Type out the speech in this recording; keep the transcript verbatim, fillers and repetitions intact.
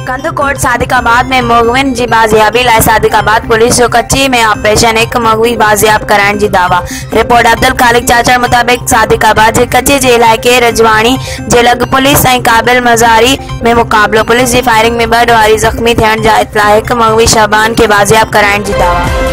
कंदकोट सादिकाबाद में मुगविन जी बाजियाबी लाइ सादिकाबाद पुलिस जो कच्ची में ऑपरेशन एक मुगवी बाजियाब कराइण जी दावा। रिपोर्ट अब्दुल खालिक चाचा मुताबिक़ सादिकाबाद जे कच्ची जे इलाइक़े रजवाणी जे लॻ पुलिस ऐं काबिल मज़ारी में मुक़ाबलो। पुलिस जी फायरिंग में ॿ ॾुआरी ज़ख़्मी थियण जा इतला। हिकु मुगवी शहबान खे बाजियाब कराइण जी दावा।